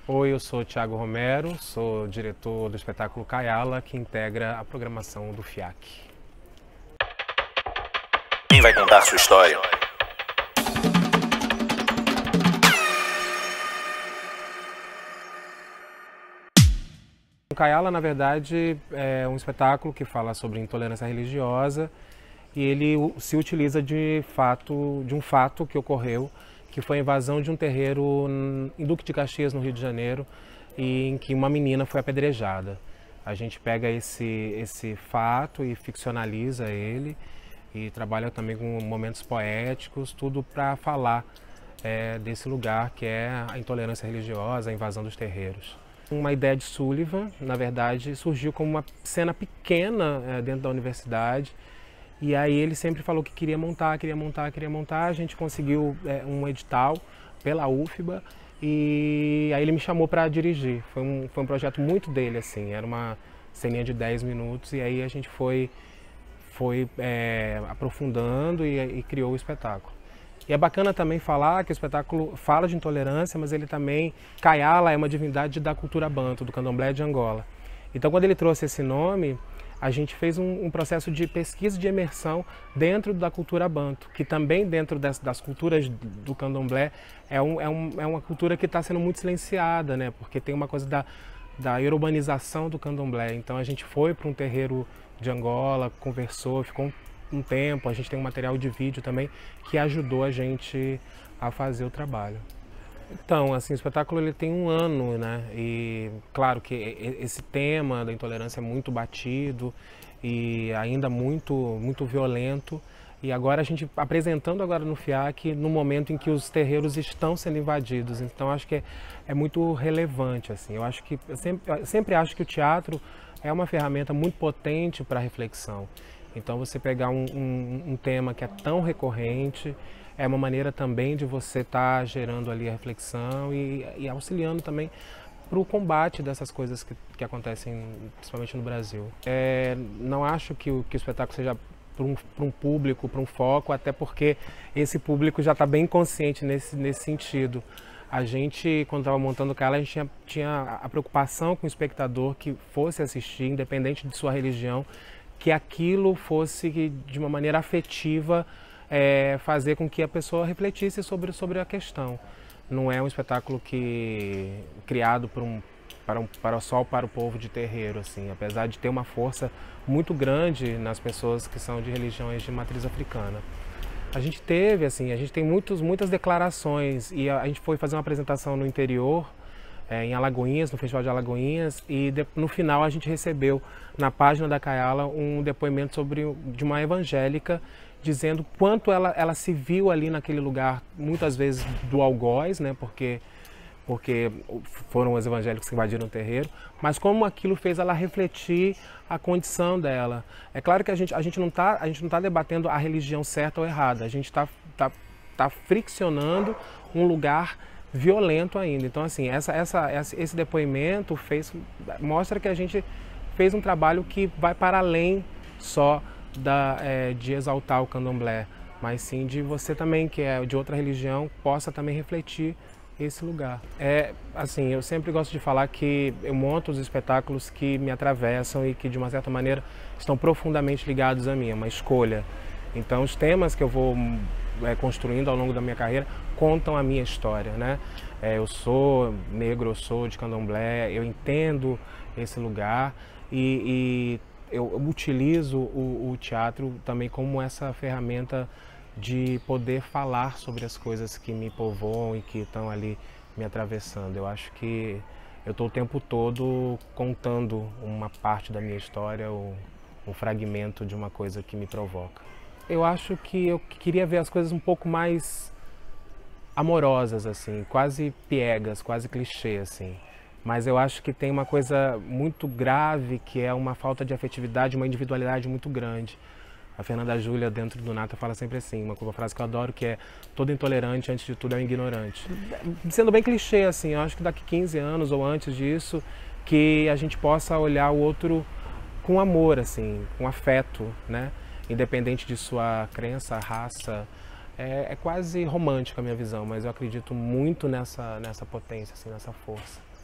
Oi, eu sou Thiago Romero, sou diretor do espetáculo Kayala, que integra a programação do FIAC. Quem vai contar sua história? O Kayala, na verdade, é um espetáculo que fala sobre intolerância religiosa e ele se utiliza de um fato que ocorreu, que foi a invasão de um terreiro em Duque de Caxias, no Rio de Janeiro, e em que uma menina foi apedrejada. A gente pega esse fato e ficcionaliza ele e trabalha também com momentos poéticos, tudo para falar desse lugar que é a intolerância religiosa, a invasão dos terreiros. Uma ideia de Sullivan, na verdade, surgiu como uma cena pequena dentro da universidade. E aí ele sempre falou que queria montar. A gente conseguiu um edital pela UFBA e aí ele me chamou para dirigir. Foi um projeto muito dele, assim, era uma ceninha de 10 minutos e aí a gente foi aprofundando e criou o espetáculo. E é bacana também falar que o espetáculo fala de intolerância, mas ele também, Kayala é uma divindade da cultura banto, do candomblé de Angola. Então quando ele trouxe esse nome, a gente fez um processo de pesquisa de imersão dentro da cultura banto, que também dentro das culturas do candomblé é uma cultura que está sendo muito silenciada, né? Porque tem uma coisa da urbanização do candomblé. Então a gente foi para um terreiro de Angola, conversou, ficou um tempo, a gente tem um material de vídeo também que ajudou a gente a fazer o trabalho. Então, assim, o espetáculo ele tem um ano, né? E claro que esse tema da intolerância é muito batido e ainda muito violento. E agora a gente apresentando agora no FIAC no momento em que os terreiros estão sendo invadidos. Então acho que é muito relevante, assim. Eu sempre acho que o teatro é uma ferramenta muito potente para reflexão. Então você pegar um tema que é tão recorrente é uma maneira também de você estar gerando ali a reflexão e auxiliando também para o combate dessas coisas que acontecem principalmente no Brasil. Não acho que o espetáculo seja para um público, para um foco, até porque esse público já está bem consciente nesse sentido. A gente, quando estava montando o Kayala, a gente tinha a preocupação com o espectador que fosse assistir, independente de sua religião, que aquilo fosse de uma maneira afetiva fazer com que a pessoa refletisse sobre a questão. Não é um espetáculo criado só para o povo de terreiro, assim, apesar de ter uma força muito grande nas pessoas que são de religiões de matriz africana. A gente tem muitas declarações e a gente foi fazer uma apresentação no interior, em Alagoinhas, no Festival de Alagoinhas, e no final a gente recebeu na página da Kayala um depoimento de uma evangélica dizendo quanto ela se viu ali naquele lugar, muitas vezes do algoz, né, porque foram os evangélicos que invadiram o terreiro, mas como aquilo fez ela refletir a condição dela. É claro que a gente não tá debatendo a religião certa ou errada, a gente tá friccionando um lugar violento ainda. Então, assim, esse depoimento mostra que a gente fez um trabalho que vai para além só de exaltar o candomblé, mas sim de você também, que é de outra religião, possa também refletir esse lugar. Assim, eu sempre gosto de falar que eu monto os espetáculos que me atravessam e que, de uma certa maneira, estão profundamente ligados a mim, é uma escolha. Então, os temas que eu vou construindo ao longo da minha carreira contam a minha história, né? Eu sou negro, eu sou de candomblé, eu entendo esse lugar e eu utilizo o teatro também como essa ferramenta de poder falar sobre as coisas que me povoam e que estão ali me atravessando. Eu acho que eu estou o tempo todo contando uma parte da minha história, um fragmento de uma coisa que me provoca. Eu acho que eu queria ver as coisas um pouco mais amorosas, assim, quase piegas, quase clichê, assim. Mas eu acho que tem uma coisa muito grave, que é uma falta de afetividade, uma individualidade muito grande. A Fernanda Júlia, dentro do Nata, fala sempre assim, uma frase que eu adoro, que é: todo intolerante, antes de tudo, é um ignorante. Sendo bem clichê, assim, eu acho que daqui 15 anos ou antes disso, que a gente possa olhar o outro com amor, assim, com afeto, né? Independente de sua crença, raça. É quase romântica a minha visão, mas eu acredito muito nessa potência, assim, nessa força.